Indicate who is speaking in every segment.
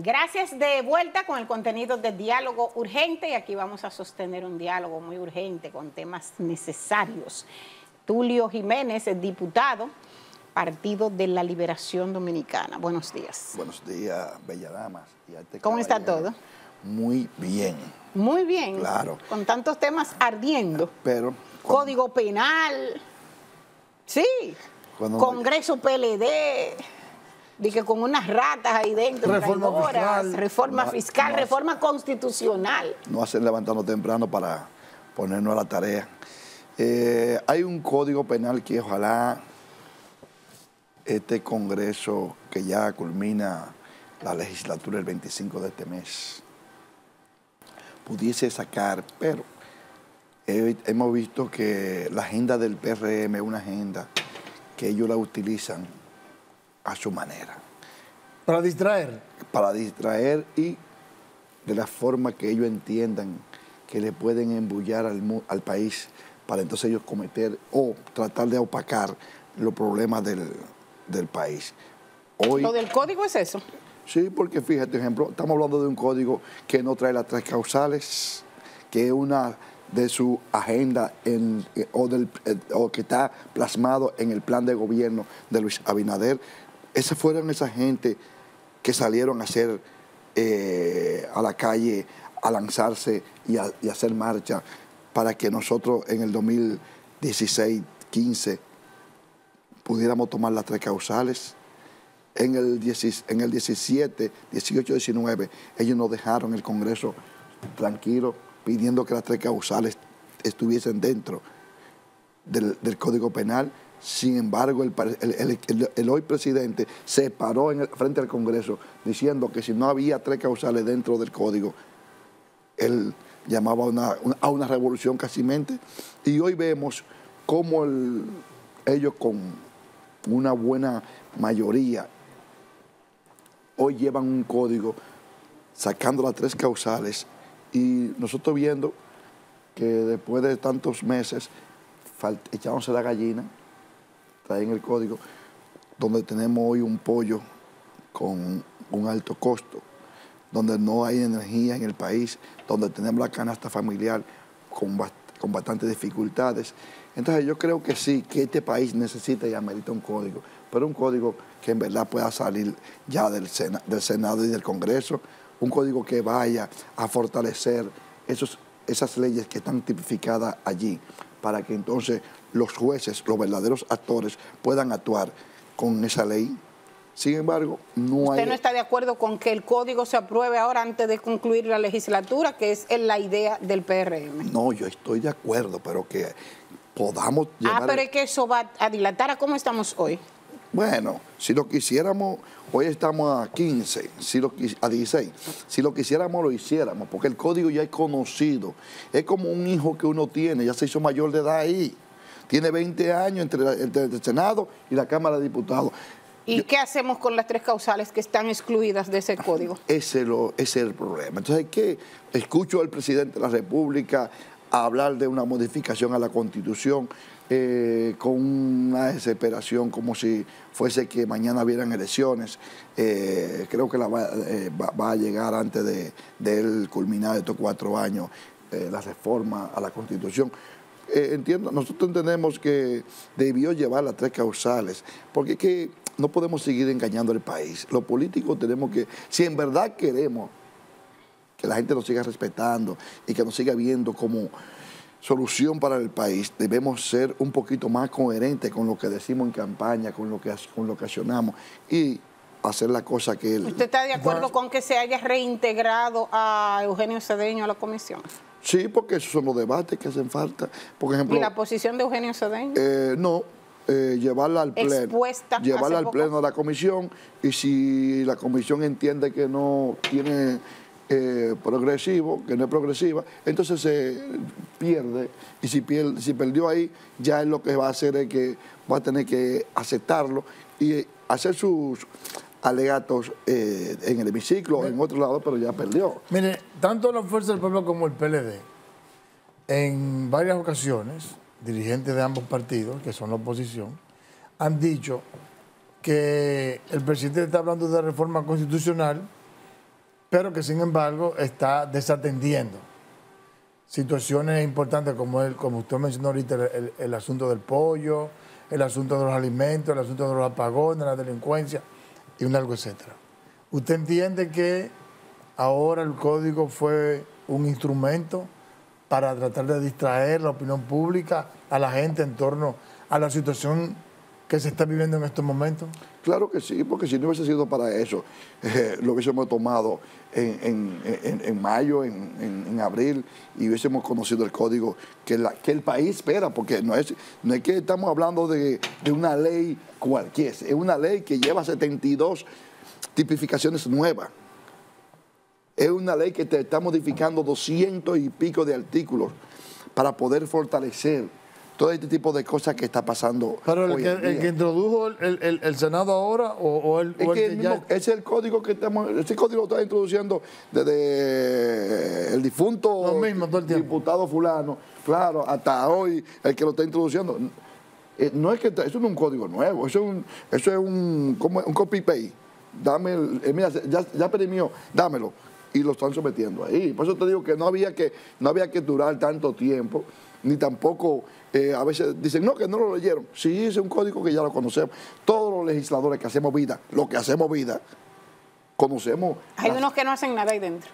Speaker 1: Gracias, de vuelta con el contenido de Diálogo Urgente, y aquí vamos a sostener un diálogo muy urgente con temas necesarios. Tulio Jiménez, diputado, Partido de la Liberación Dominicana. Buenos días.
Speaker 2: Buenos días, bella damas.
Speaker 1: ¿Cómo está todo?
Speaker 2: Muy bien.
Speaker 1: Muy bien.
Speaker 2: Claro.
Speaker 1: Con tantos temas ardiendo.
Speaker 2: Pero
Speaker 1: Código Penal. Sí. Congreso PLD. Dije con unas ratas ahí dentro. Reforma fiscal, reforma constitucional.
Speaker 2: No hacen levantando temprano para ponernos a la tarea. Hay un código penal que ojalá este Congreso, que ya culmina la legislatura el 25 de este mes, pudiese sacar, pero hemos visto que la agenda del PRM es una agenda que ellos la utilizan a su manera.
Speaker 3: ¿Para distraer?
Speaker 2: Para distraer, y de la forma que ellos entiendan que le pueden embullar al país para entonces ellos cometer o tratar de opacar los problemas del país. Hoy,
Speaker 1: ¿Lo del código es eso?
Speaker 2: Sí, porque fíjate, ejemplo, estamos hablando de un código que no trae las 3 causales, que es una de su agenda o que está plasmado en el plan de gobierno de Luis Abinader. Esas fueron esa gente que salieron a hacer a la calle, a lanzarse y a hacer marcha para que nosotros en el 2016-15 pudiéramos tomar las 3 causales. En el 17, 18, 19, ellos nos dejaron el Congreso tranquilo, pidiendo que las 3 causales estuviesen dentro del Código Penal. Sin embargo, el hoy presidente se paró frente al Congreso diciendo que si no había 3 causales dentro del Código, él llamaba a una revolución casimente. Y hoy vemos cómo ellos con una buena mayoría hoy llevan un código sacando las 3 causales, y nosotros viendo que después de tantos meses echándose la gallina, traen el código donde tenemos hoy un pollo con un alto costo, donde no hay energía en el país, donde tenemos la canasta familiar con bastantes dificultades. Entonces yo creo que sí, que este país necesita y amerita un código, pero un código que en verdad pueda salir ya del Senado y del Congreso, un código que vaya a fortalecer esas leyes que están tipificadas allí, para que entonces los jueces, los verdaderos actores, puedan actuar con esa ley. Sin embargo,
Speaker 1: ¿Usted no está de acuerdo con que el código se apruebe ahora antes de concluir la legislatura, que es la idea del PRM?
Speaker 2: No, yo estoy de acuerdo, pero que podamos llevar...
Speaker 1: pero es que eso va a dilatar. ¿A cómo estamos hoy?
Speaker 2: Bueno, si lo quisiéramos, hoy estamos a 15, a 16. Si lo quisiéramos, lo hiciéramos, porque el código ya es conocido. Es como un hijo que uno tiene, ya se hizo mayor de edad ahí. Tiene 20 años entre el Senado y la Cámara de Diputados.
Speaker 1: ¿Y qué hacemos con las 3 causales que están excluidas de ese código?
Speaker 2: Ese es el problema. Entonces, escucho al presidente de la República hablar de una modificación a la Constitución con una desesperación, como si fuese que mañana hubieran elecciones. Creo que va a llegar antes de él culminar estos 4 años la reforma a la Constitución. Nosotros entendemos que debió llevar las 3 causales, porque es que no podemos seguir engañando al país. Los políticos tenemos que, si en verdad queremos que la gente nos siga respetando y que nos siga viendo como solución para el país, debemos ser un poquito más coherentes con lo que decimos en campaña, con lo que accionamos, y hacer la cosa que él...
Speaker 1: ¿Usted está de acuerdo con que se haya reintegrado a Eugenio Cedeño a la comisión?
Speaker 2: Sí, porque esos son los debates que hacen falta. Por ejemplo,
Speaker 1: ¿y la posición de Eugenio Cedeño?
Speaker 2: No, llevarla al pleno.
Speaker 1: Expuesta.
Speaker 2: Llevarla al pleno de la comisión, y si la comisión entiende que no tiene progresivo, que no es progresiva, entonces se pierde, y si perdió ahí, ya es lo que va a hacer es que va a tener que aceptarlo y hacer sus alegatos en el hemiciclo o en otro lado, pero ya perdió.
Speaker 3: Mire, tanto la Fuerza del Pueblo como el PLD, en varias ocasiones, dirigentes de ambos partidos, que son la oposición, han dicho que el presidente está hablando de reforma constitucional pero que sin embargo está desatendiendo situaciones importantes como usted mencionó ahorita, el asunto del pollo, el asunto de los alimentos, el asunto de los apagones, la delincuencia y un largo etcétera. ¿Usted entiende que ahora el código fue un instrumento para tratar de distraer la opinión pública a la gente en torno a la situación que se está viviendo en estos momentos?
Speaker 2: Claro que sí, porque si no hubiese sido para eso, lo hubiésemos tomado en mayo, en abril, y hubiésemos conocido el código que el país espera, porque no es que estamos hablando de una ley cualquiera, es una ley que lleva 72 tipificaciones nuevas. Es una ley que te está modificando 200 y pico de artículos para poder fortalecer todo este tipo de cosas que está pasando.
Speaker 3: Pero el que introdujo el Senado ahora o el que ya...
Speaker 2: Es el código que estamos, ese código lo está introduciendo desde el difunto
Speaker 3: lo mismo, todo el tiempo.
Speaker 2: Diputado fulano, claro, hasta hoy el que lo está introduciendo. No es que eso no es un código nuevo, eso es un copy-paste. Dame, mira, ya perimió, dámelo. Y lo están sometiendo ahí. Por eso te digo que no había que durar tanto tiempo, ni tampoco a veces dicen, no, que no lo leyeron. Sí, es un código que ya lo conocemos. Todos los legisladores que hacemos vida, lo que hacemos vida, conocemos.
Speaker 1: Hay unos que no hacen nada ahí dentro.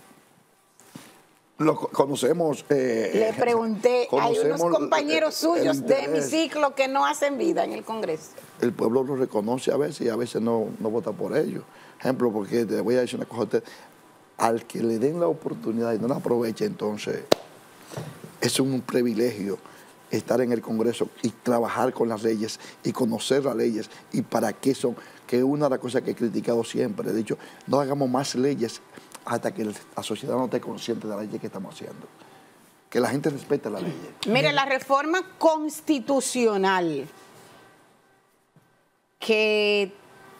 Speaker 2: Conocemos.
Speaker 1: Le pregunté, hay unos compañeros suyos de hemiciclo que no hacen vida en el Congreso.
Speaker 2: El pueblo lo reconoce a veces y a veces no vota por ellos. Ejemplo, porque te voy a decir una cosa a usted. Al que le den la oportunidad y no la aproveche, entonces es un privilegio estar en el Congreso y trabajar con las leyes y conocer las leyes y para qué son, que es una de las cosas que he criticado siempre. He dicho, no hagamos más leyes hasta que la sociedad no esté consciente de las leyes que estamos haciendo. Que la gente respete las leyes.
Speaker 1: Mire, la reforma constitucional que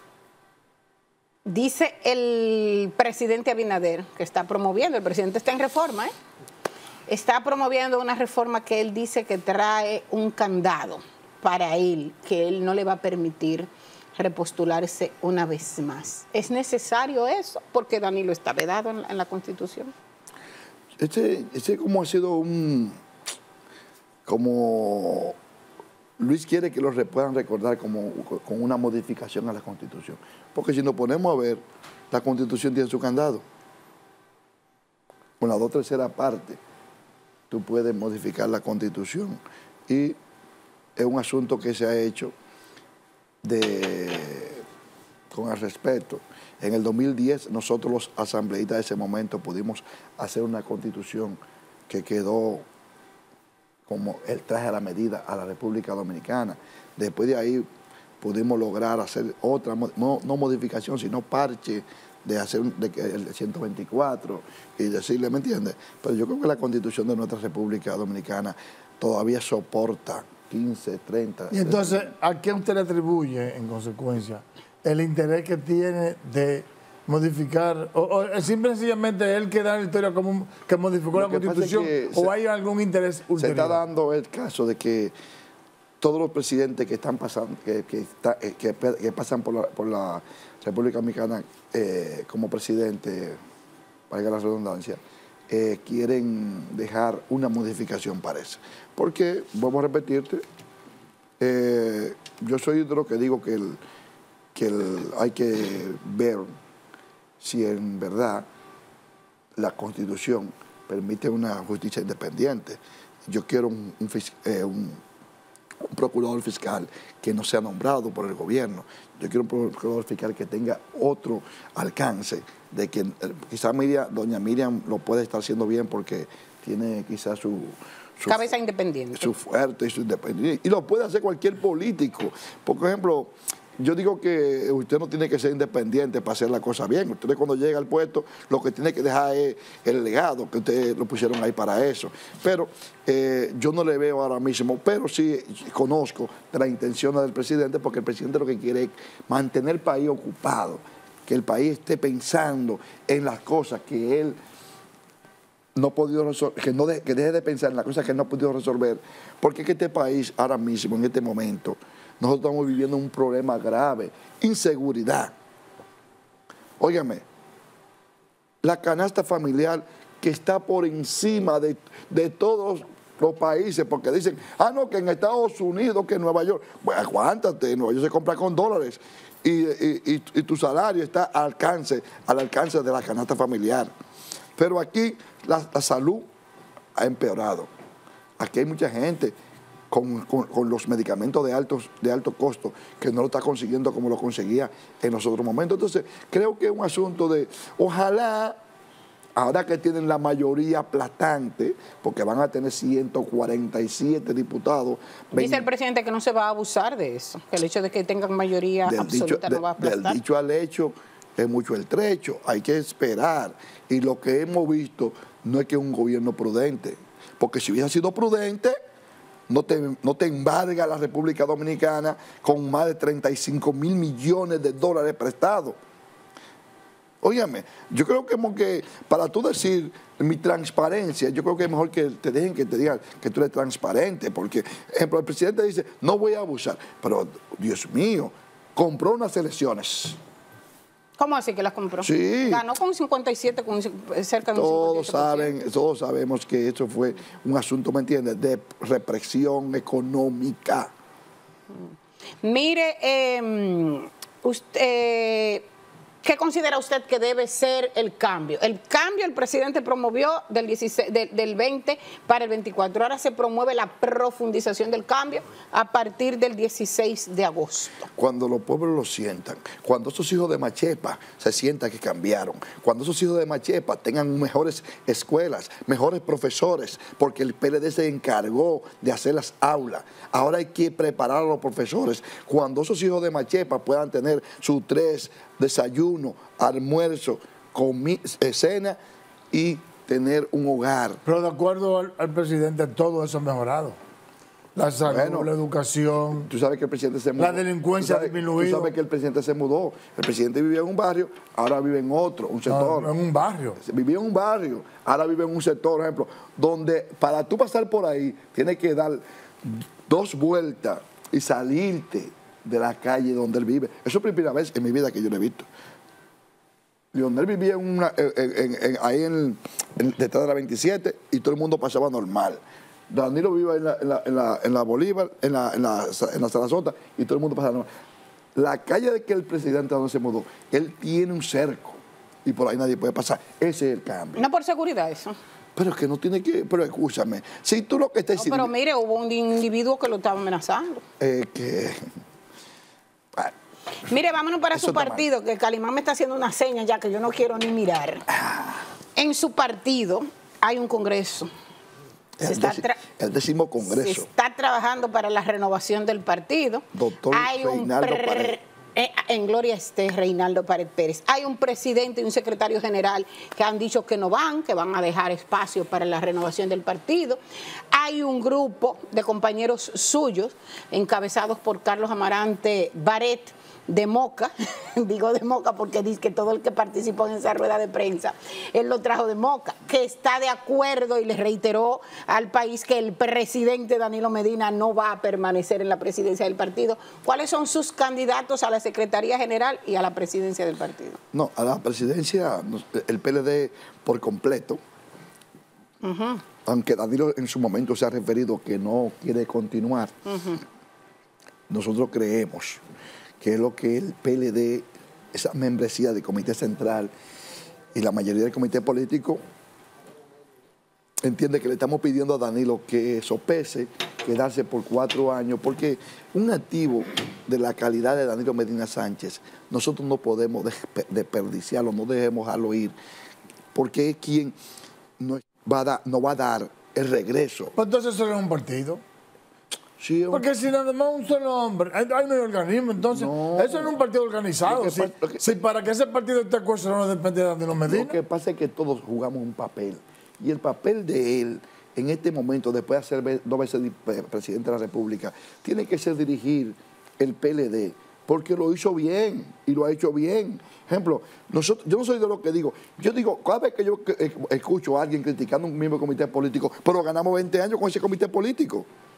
Speaker 1: dice el presidente Abinader, que está promoviendo, el presidente está en reforma, está promoviendo una reforma que él dice que trae un candado para él, que él no le va a permitir repostularse una vez más. ¿Es necesario eso? Porque Danilo está vedado en la Constitución.
Speaker 2: Este como ha sido como Luis quiere que lo puedan recordar con una modificación a la Constitución. Porque si nos ponemos a ver, la Constitución tiene su candado. Con la 2/3 parte, tú puedes modificar la Constitución. Y es un asunto que se ha hecho con el respeto. En el 2010, nosotros los asambleístas de ese momento pudimos hacer una Constitución que quedó como el traje a la medida a la República Dominicana. Después de ahí pudimos lograr hacer otra, no modificación, sino parche de hacer el 124 y decirle, ¿me entiendes? Pero yo creo que la Constitución de nuestra República Dominicana todavía soporta 15, 30.
Speaker 3: Y entonces, ¿a qué usted le atribuye, en consecuencia, el interés que tiene de modificar, o simple y sencillamente él que da la historia como que modificó la Constitución, o hay algún interés ulterior?
Speaker 2: Se está dando el caso de que todos los presidentes que están pasando, que pasan por la República Dominicana como presidente, valga la redundancia, quieren dejar una modificación, parece. Porque, vamos a repetirte, yo soy de los que digo que hay que ver si en verdad la Constitución permite una justicia independiente. Yo quiero un procurador fiscal que no sea nombrado por el gobierno. Yo quiero un procurador fiscal que tenga otro alcance, de que quizás doña Miriam lo puede estar haciendo bien porque tiene quizás su
Speaker 1: cabeza independiente.
Speaker 2: Su fuerte y su independiente. Y lo puede hacer cualquier político. Por ejemplo, yo digo que usted no tiene que ser independiente para hacer la cosa bien. Usted cuando llega al puesto, lo que tiene que dejar es el legado, que ustedes lo pusieron ahí para eso. Pero yo no le veo ahora mismo, pero sí conozco de las intenciones del presidente, porque el presidente lo que quiere es mantener el país ocupado, que el país esté pensando en las cosas que él no ha podido resolver, que deje de pensar en las cosas que él no ha podido resolver, porque es que este país ahora mismo, en este momento, nosotros estamos viviendo un problema grave, inseguridad. Óigame, la canasta familiar que está por encima de todos los países, porque dicen, no, que en Estados Unidos, que en Nueva York. Bueno, aguántate, en Nueva York se compra con dólares y tu salario está al alcance de la canasta familiar. Pero aquí la salud ha empeorado. Aquí hay mucha gente con los medicamentos de alto costo que no lo está consiguiendo como lo conseguía en los otros momentos. Entonces, creo que es un asunto de, ojalá, ahora que tienen la mayoría aplastante, porque van a tener 147 diputados.
Speaker 1: Dice el presidente que no se va a abusar de eso, que el hecho de que tengan mayoría absoluta no va a aplastar.
Speaker 2: Del dicho al hecho es mucho el trecho, hay que esperar. Y lo que hemos visto no es que es un gobierno prudente, porque si hubiera sido prudente, no te embarga la República Dominicana con más de 35 mil millones de dólares prestados. Óigame, yo creo que para tú decir mi transparencia, yo creo que es mejor que te dejen que te digan que tú eres transparente, porque, por ejemplo, el presidente dice, no voy a abusar, pero, Dios mío, compró unas elecciones.
Speaker 1: ¿Cómo así que las compró?
Speaker 2: Sí.
Speaker 1: Ganó con 57, cerca de un 57%.
Speaker 2: Todos sabemos que eso fue un asunto, ¿me entiendes?, de represión económica.
Speaker 1: Mire, usted... ¿Qué considera usted que debe ser el cambio? El cambio el presidente promovió del 20 para el 24. Ahora se promueve la profundización del cambio a partir del 16 de agosto.
Speaker 2: Cuando los pueblos lo sientan, cuando esos hijos de Machepa se sientan que cambiaron, cuando esos hijos de Machepa tengan mejores escuelas, mejores profesores, porque el PLD se encargó de hacer las aulas. Ahora hay que preparar a los profesores. Cuando esos hijos de Machepa puedan tener sus 3 desayuno, almuerzo, cena y tener un hogar.
Speaker 3: Pero de acuerdo al presidente, todo eso ha mejorado. La salud, la educación.
Speaker 2: Tú sabes que el presidente se mudó.
Speaker 3: La delincuencia ha disminuido.
Speaker 2: Tú sabes que el presidente se mudó. El presidente vivía en un barrio, ahora vive en otro, un sector.
Speaker 3: No, en un barrio.
Speaker 2: Vivía en un barrio, ahora vive en un sector, por ejemplo, donde para tú pasar por ahí, tienes que dar 2 vueltas y salirte de la calle donde él vive. Eso es la primera vez en mi vida que yo lo he visto. Leonel vivía ahí detrás de la 27 y todo el mundo pasaba normal. Danilo vive en la Bolívar, en la Sarasota y todo el mundo pasaba normal. La calle de que el presidente donde se mudó, él tiene un cerco y por ahí nadie puede pasar. Ese es el cambio.
Speaker 1: No por seguridad eso.
Speaker 2: Pero es que no tiene que... Pero escúchame, si tú lo que estás
Speaker 1: diciendo... Pero mire, hubo un individuo que lo estaba amenazando. Mire, vámonos para su partido, que Calimán me está haciendo una seña ya que yo no quiero ni mirar. En su partido hay un congreso.
Speaker 2: El 10º congreso.
Speaker 1: Se está trabajando para la renovación del partido.
Speaker 2: Doctor Reinaldo Pared.
Speaker 1: En gloria esté Reinaldo Pared Pérez. Hay un presidente y un secretario general que han dicho que no van, que van a dejar espacio para la renovación del partido. Hay un grupo de compañeros suyos, encabezados por Carlos Amarante Baret, de Moca, digo de Moca porque dice que todo el que participó en esa rueda de prensa, él lo trajo de Moca, que está de acuerdo y le reiteró al país que el presidente Danilo Medina no va a permanecer en la presidencia del partido. ¿Cuáles son sus candidatos a la Secretaría General y a la presidencia del partido?
Speaker 2: No, a la presidencia, el PLD por completo, aunque Danilo en su momento se ha referido que no quiere continuar, nosotros creemos que es lo que el PLD, esa membresía del Comité Central y la mayoría del Comité Político, entiende que le estamos pidiendo a Danilo que sopese quedarse por 4 años, porque un activo de la calidad de Danilo Medina Sánchez, nosotros no podemos desperdiciarlo, no debemos dejarlo ir, porque es quien nos va a dar el regreso.
Speaker 3: Pues entonces eso es un partido.
Speaker 2: Sí,
Speaker 3: porque si nada más un solo hombre, hay no hay organismo, entonces eso no es un partido organizado. Para que ese partido esté cohesionado no depende de Danilo Medina.
Speaker 2: Lo que pasa es que todos jugamos un papel, y el papel de él en este momento, después de ser 2 veces presidente de la República, tiene que ser dirigir el PLD, porque lo hizo bien y lo ha hecho bien. Ejemplo, yo no soy de lo que digo. Yo digo, cada vez que yo escucho a alguien criticando un mismo comité político, pero ganamos 20 años con ese comité político.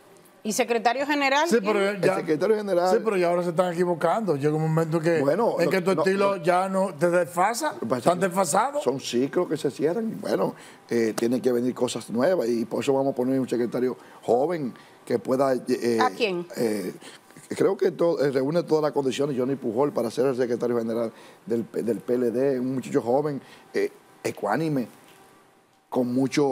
Speaker 1: ¿Y secretario general?
Speaker 3: Sí, pero
Speaker 2: El secretario general...
Speaker 3: Sí, pero ya ahora se están equivocando. Llega un momento en que tu estilo ya no te desfasa, están desfasados.
Speaker 2: Son ciclos que se cierran y bueno, tienen que venir cosas nuevas y por eso vamos a poner un secretario joven que pueda...
Speaker 1: ¿A quién?
Speaker 2: Creo que reúne todas las condiciones, Johnny Pujol, para ser el secretario general del PLD, un muchacho joven, ecuánime, con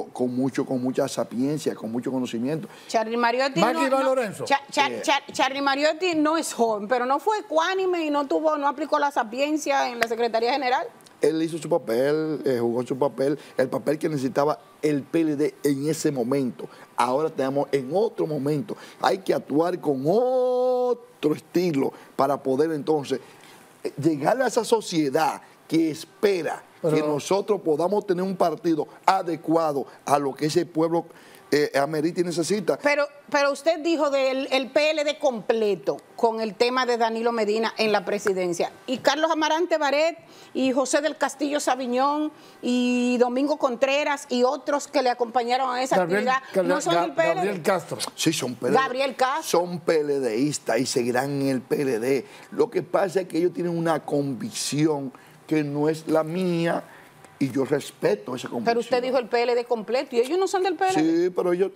Speaker 2: mucha sapiencia, con mucho conocimiento.
Speaker 1: Charly Mariotti
Speaker 3: Lorenzo.
Speaker 1: Charly Mariotti no es joven, pero no fue ecuánime y no aplicó la sapiencia en la Secretaría General.
Speaker 2: Él hizo su papel, jugó su papel, el papel que necesitaba el PLD en ese momento. Ahora estamos en otro momento. Hay que actuar con otro estilo para poder entonces llegar a esa sociedad que espera que nosotros podamos tener un partido adecuado a lo que ese pueblo amerita y necesita.
Speaker 1: Pero usted dijo del PLD completo con el tema de Danilo Medina en la presidencia. Y Carlos Amarante Baret y José del Castillo Sabiñón y Domingo Contreras y otros que le acompañaron a esa actividad no son del PLD.
Speaker 3: Gabriel Castro.
Speaker 2: Sí, son PLD.
Speaker 1: Gabriel Castro.
Speaker 2: Son PLDistas y seguirán en el PLD. Lo que pasa es que ellos tienen una convicción que no es la mía. Y yo respeto esa convicción.
Speaker 1: Pero usted dijo el PLD completo y ellos no son del PLD.
Speaker 2: Sí, pero ellos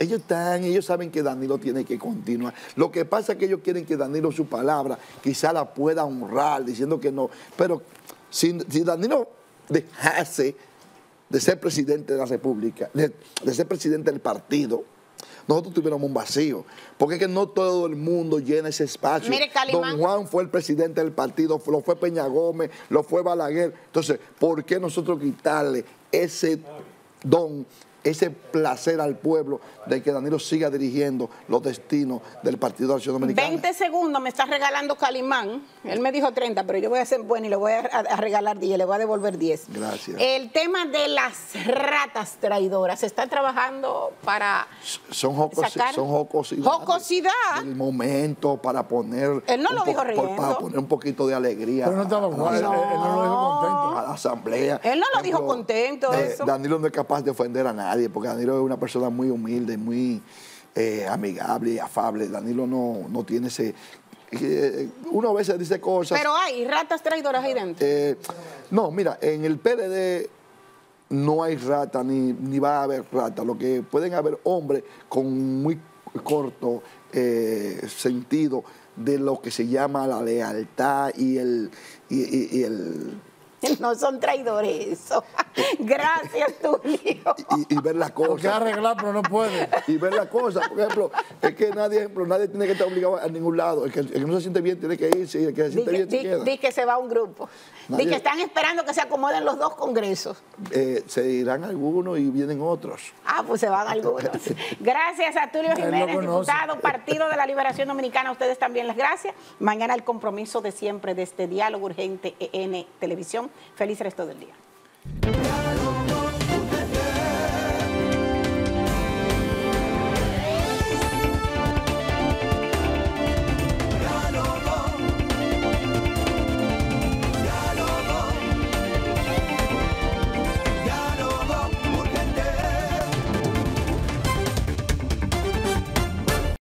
Speaker 2: saben que Danilo tiene que continuar. Lo que pasa es que ellos quieren que Danilo su palabra quizá la pueda honrar diciendo que no. Pero si Danilo dejase de ser presidente de la República, de ser presidente del partido, nosotros tuviéramos un vacío, porque es que no todo el mundo llena ese espacio.
Speaker 1: Mire, Calimán.
Speaker 2: Don Juan fue el presidente del partido, lo fue Peña Gómez, lo fue Balaguer. Entonces, ¿por qué nosotros quitarle ese don, ese placer al pueblo de que Danilo siga dirigiendo los destinos del Partido de Acción Dominicana?
Speaker 1: 20 segundos me está regalando Calimán. Él me dijo 30, pero yo voy a ser bueno y le voy a regalar 10, le voy a devolver 10.
Speaker 2: Gracias.
Speaker 1: El tema de las ratas traidoras, ¿se está trabajando para
Speaker 2: son
Speaker 1: sacar?
Speaker 2: Son jocosidades.
Speaker 1: Jocosidad.
Speaker 2: El momento para poner...
Speaker 1: Él no lo dijo riendo.
Speaker 2: Para poner un poquito de alegría.
Speaker 3: Pero no estaba igual, él no lo dijo contento.
Speaker 2: A la asamblea.
Speaker 1: Él no lo dijo contento, eso.
Speaker 2: Danilo no es capaz de ofender a nadie, porque Danilo es una persona muy humilde, muy amigable y afable. Danilo no tiene ese... uno a veces dice cosas...
Speaker 1: Pero hay ratas traidoras ahí dentro.
Speaker 2: No, mira, en el PLD no hay rata, ni va a haber rata. Lo que pueden haber hombres con muy corto sentido de lo que se llama la lealtad y el
Speaker 1: No son traidores eso. Gracias, Tulio.
Speaker 2: y ver las
Speaker 3: Lo que
Speaker 2: cosas.
Speaker 3: arreglar, pero no puede.
Speaker 2: Y ver las cosas. Por ejemplo, es que nadie tiene que estar obligado a ningún lado. El que no se siente bien tiene que irse y el que se siente bien se queda.
Speaker 1: Di que se va un grupo. Di que están esperando que se acomoden los dos congresos.
Speaker 2: Se irán algunos y vienen otros.
Speaker 1: Ah, pues se van algunos. Gracias a Tulio Jiménez,
Speaker 3: lo conoce.
Speaker 1: diputado, Partido de la Liberación Dominicana. A ustedes también las gracias. Mañana el compromiso de siempre de este Diálogo Urgente en Televisión. Feliz resto del día.